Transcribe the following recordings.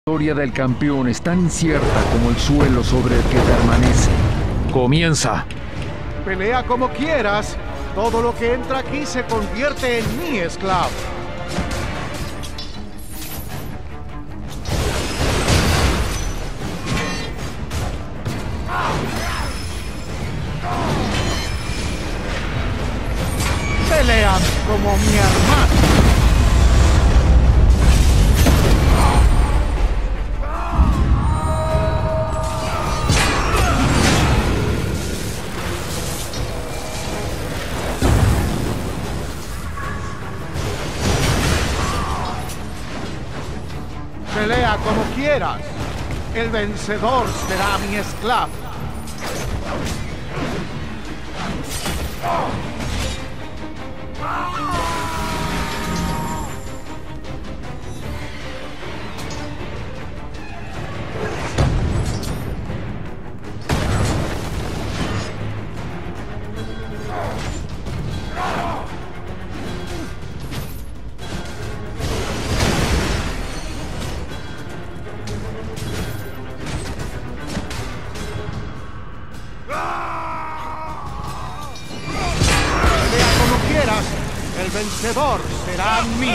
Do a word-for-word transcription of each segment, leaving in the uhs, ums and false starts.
La historia del campeón es tan incierta como el suelo sobre el que permanece. ¡Comienza! Pelea como quieras. Todo lo que entra aquí se convierte en mi esclavo. Pelean como mi hermano. Pelea como quieras. El vencedor será mi esclavo. El vencedor será mío.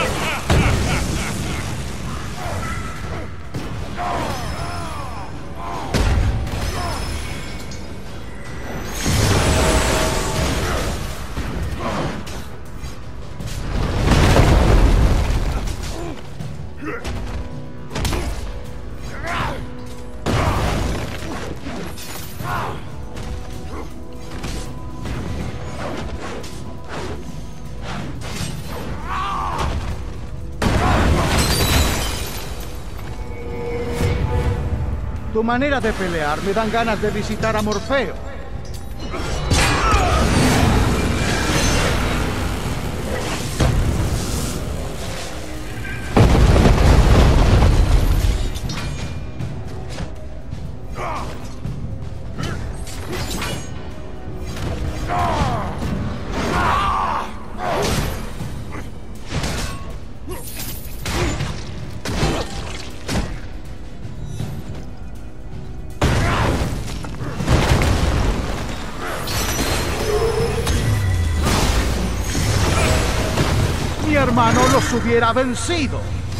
Tu manera de pelear me dan ganas de visitar a Morfeo. Mi hermano los hubiera vencido.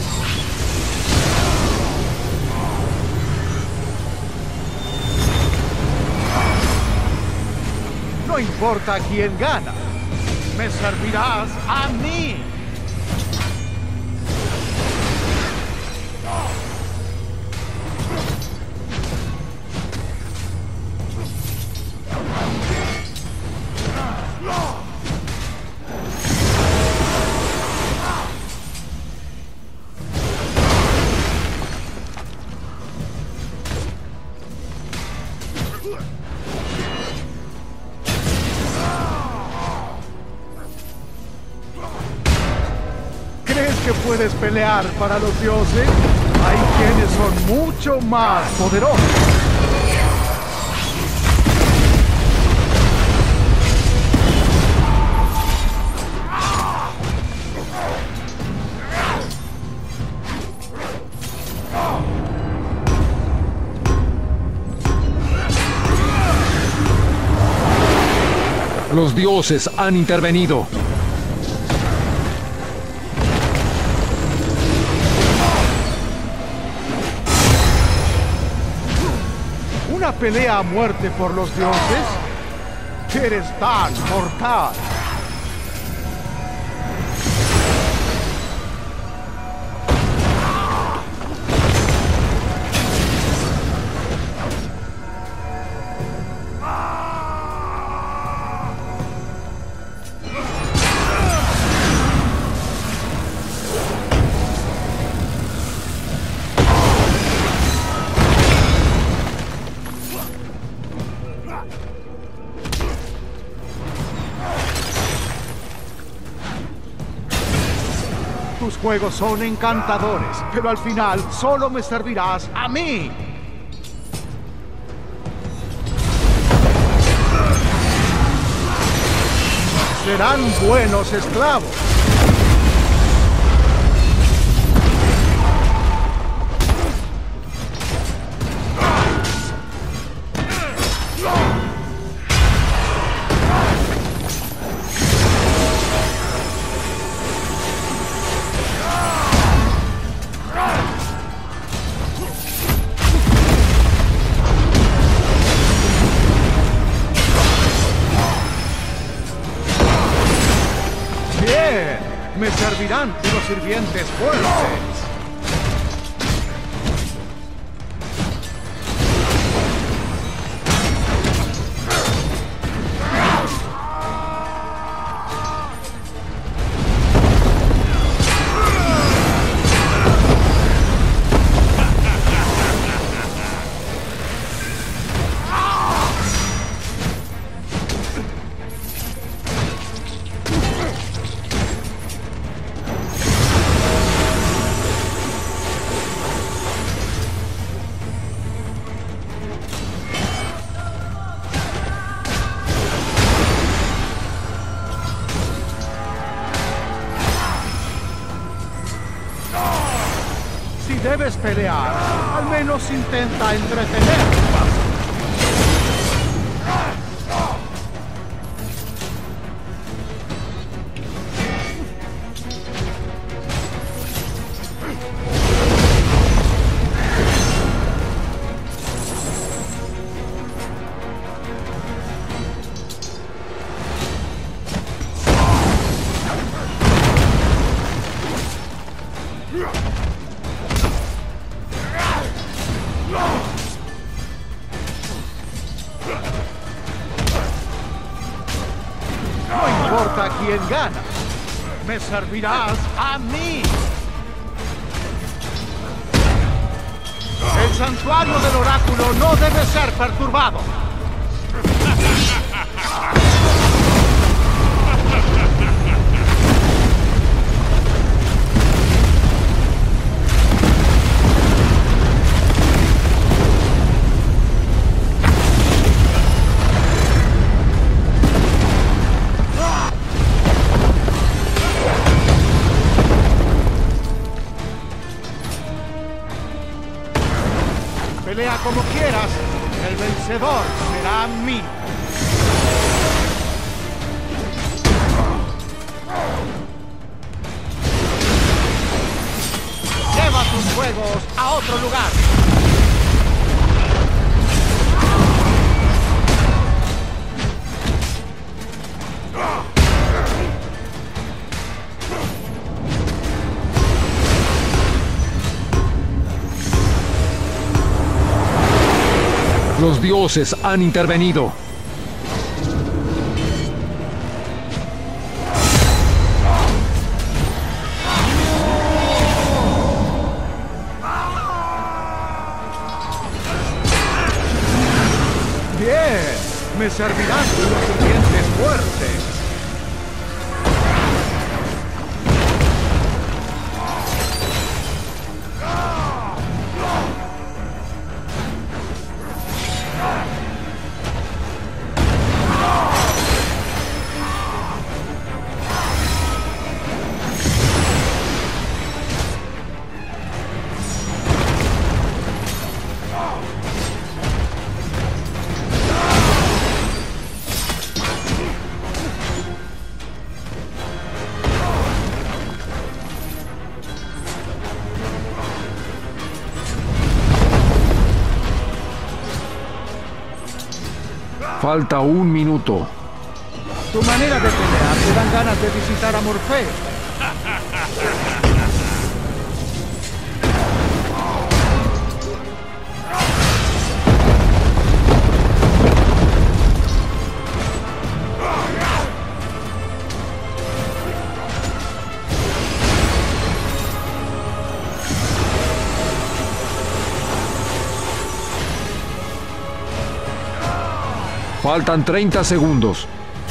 No importa quién gana, me servirás a mí. ¿Crees que puedes pelear para los dioses? Hay quienes son mucho más poderosos. Los dioses han intervenido. ¿Una pelea a muerte por los dioses? Eres tan mortal. Tus juegos son encantadores, pero al final solo me servirás a mí. Serán buenos esclavos. serán unos sirvientes fuertes. Si debes pelear, al menos intenta entretenerme. No importa quién gana, me servirás a mí. El santuario del oráculo no debe ser perturbado. Pelea como quieras, el vencedor será mío. Lleva tus juegos a otro lugar. Los dioses han intervenido. Bien, me servirán unos sirvientes fuertes. Falta un minuto. Tu manera de pelear te dan ganas de visitar a Morfeo. Faltan treinta segundos.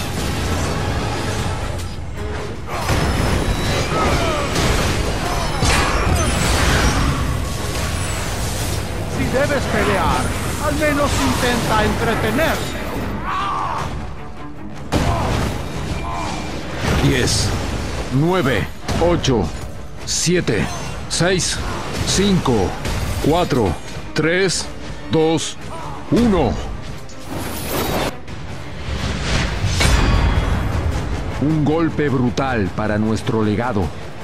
Si debes pelear, al menos intenta entretenerme. diez, nueve, ocho, siete, seis, cinco, cuatro, tres, dos, uno. Un golpe brutal para nuestro legado.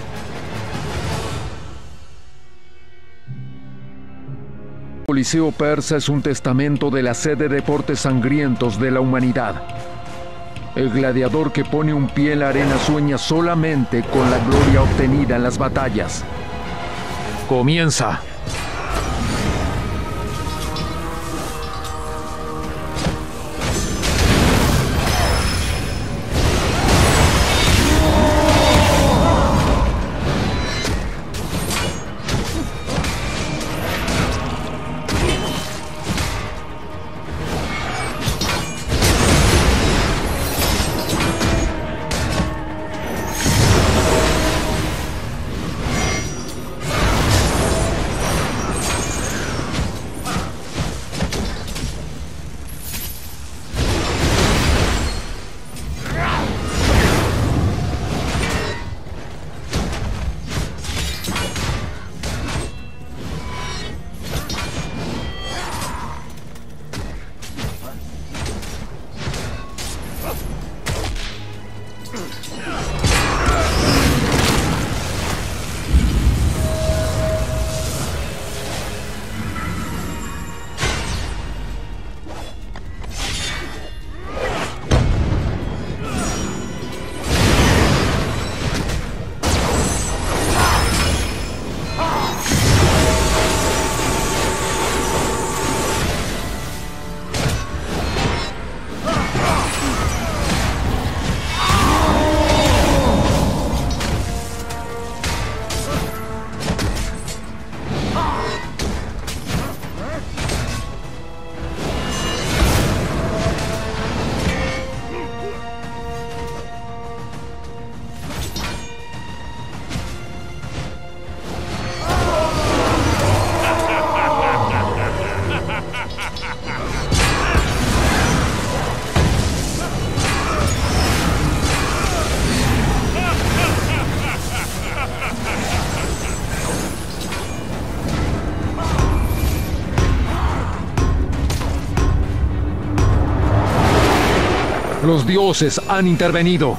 El Coliseo persa es un testamento de la sed de deportes sangrientos de la humanidad. El gladiador que pone un pie en la arena sueña solamente con la gloria obtenida en las batallas. ¡Comienza! Los dioses han intervenido.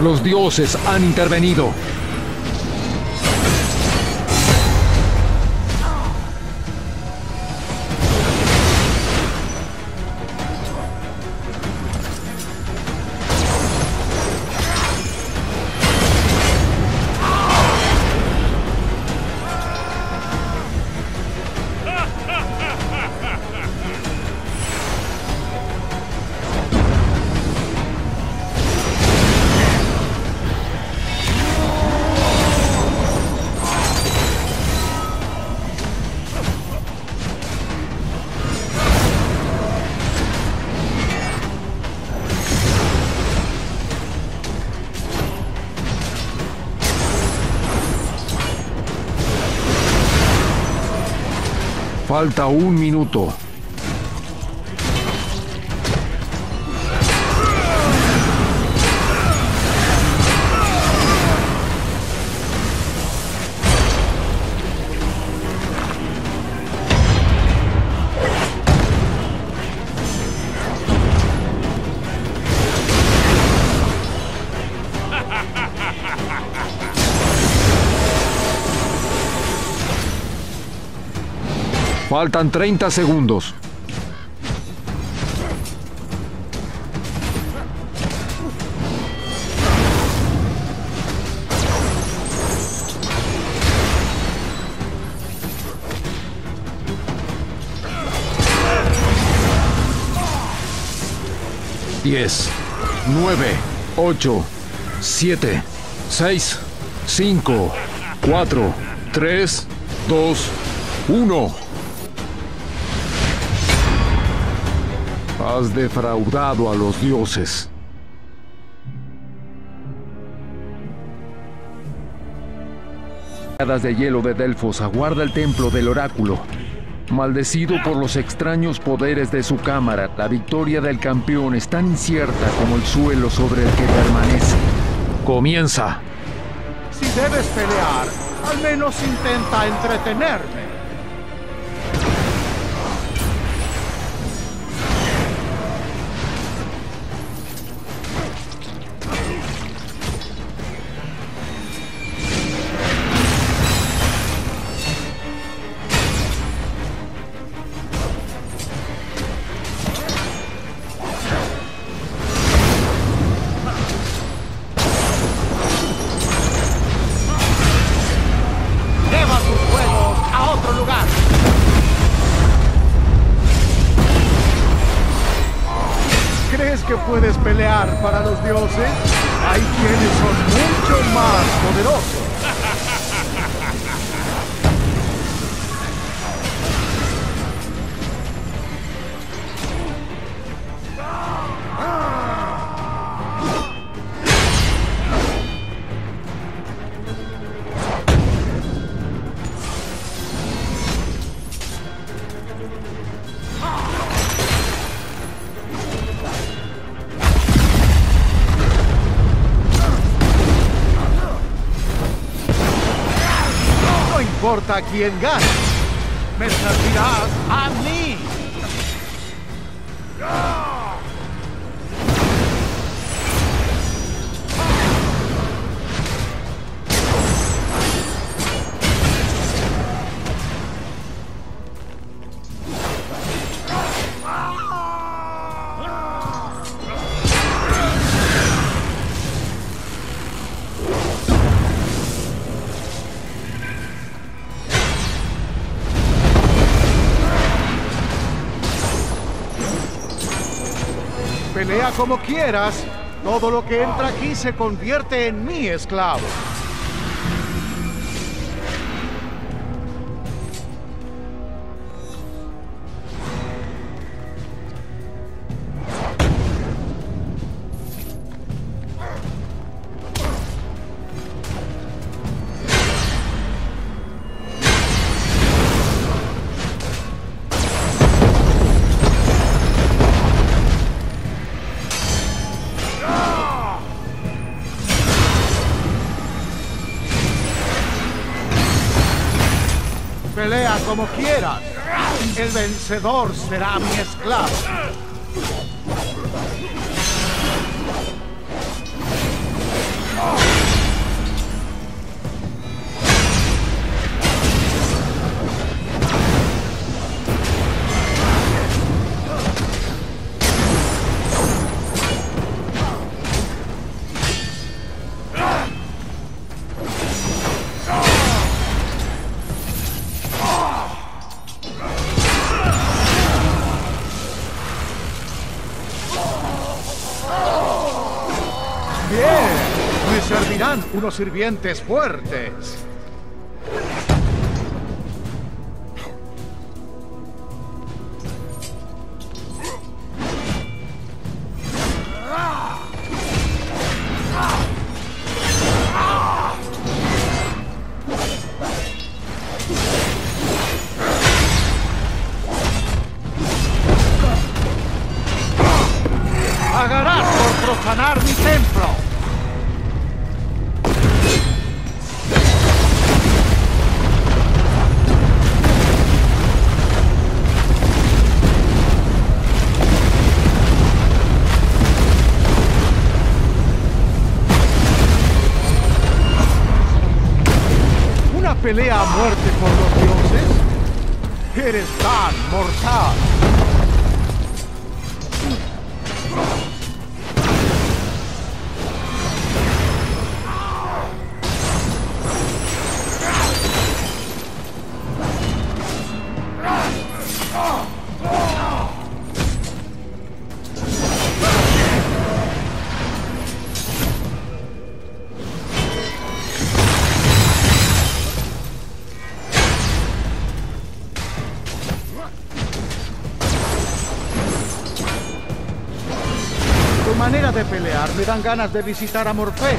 Los dioses han intervenido. Falta un minuto. Faltan treinta segundos. Diez, nueve, ocho, siete, seis, cinco, cuatro, tres, dos, uno. Has defraudado a los dioses. Hadas de hielo de Delfos aguarda el templo del oráculo. Maldecido por los extraños poderes de su cámara, la victoria del campeón es tan incierta como el suelo sobre el que permanece. Comienza. Si debes pelear, al menos intenta entretenerme. ¿Crees que puedes pelear para los dioses? Hay quienes son mucho más poderosos. No importa quién gane, me servirás a mí. Pelea como quieras. Todo lo que entra aquí se convierte en mi esclavo. Pelea como quieras. El vencedor será mi esclavo. Servirán unos sirvientes fuertes. Pagarás por profanar mi templo. ¿Pelea a muerte por los dioses? ¡Eres tan mortal! Tu manera de pelear me dan ganas de visitar a Morfeo.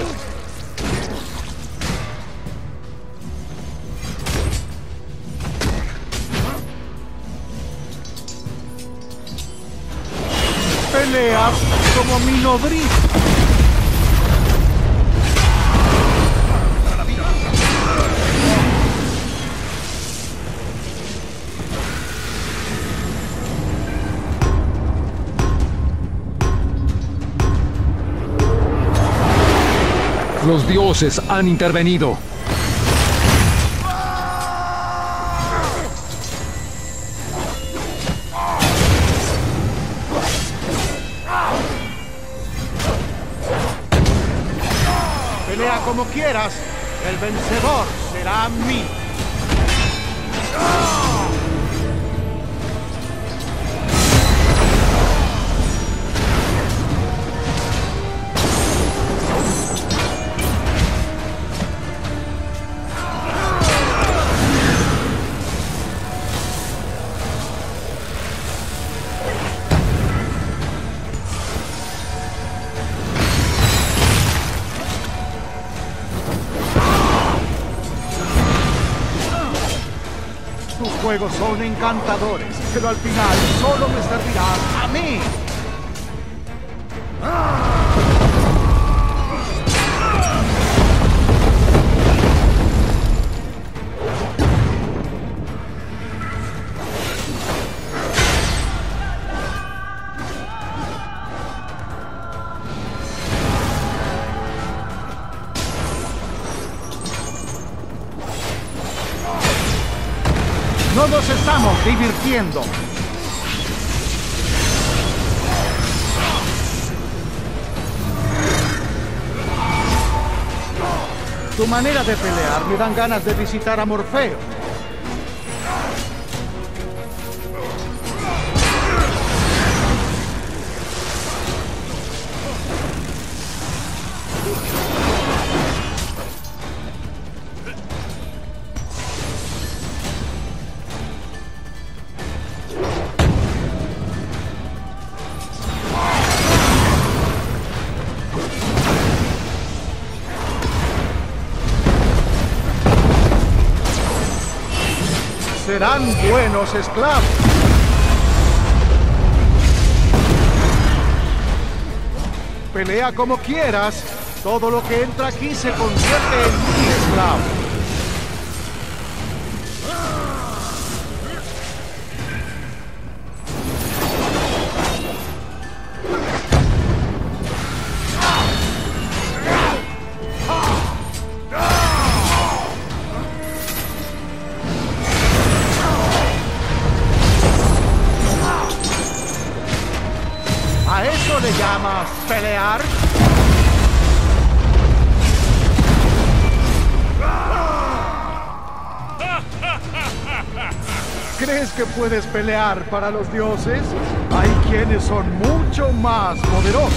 Peleas como mi nodriza. Los dioses han intervenido. Pelea como quieras. El vencedor será mí. Tus juegos son encantadores, pero al final solo me servirán a mí. No nos estamos divirtiendo. Tu manera de pelear me dan ganas de visitar a Morfeo. Serán buenos esclavos. Pelea como quieras. Todo lo que entra aquí se convierte en mi esclavo. le llamas pelear? ¿Crees que puedes pelear para los dioses? Hay quienes son mucho más poderosos.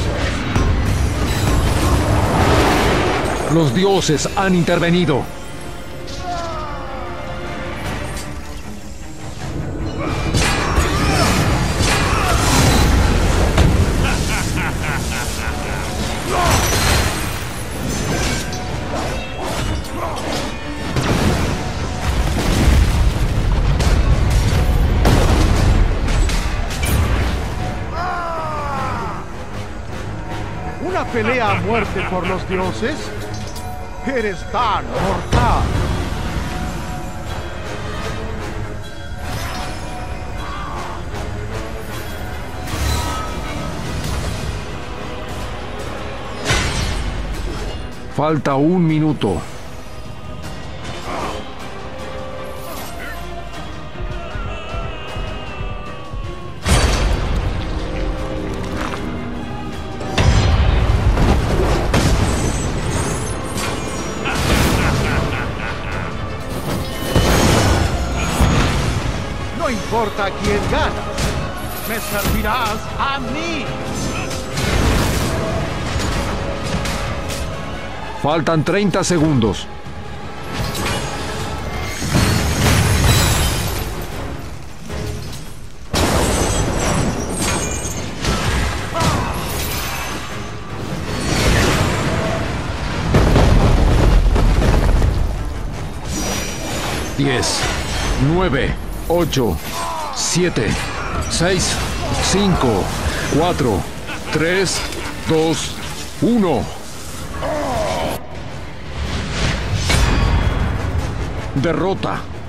Los dioses han intervenido. ¿Una pelea a muerte por los dioses? Eres tan mortal. Falta un minuto. No importa quién gana, me servirás a mí. Faltan treinta segundos. Diez, nueve, ocho, siete, seis, cinco, cuatro, tres, dos, uno. Derrota.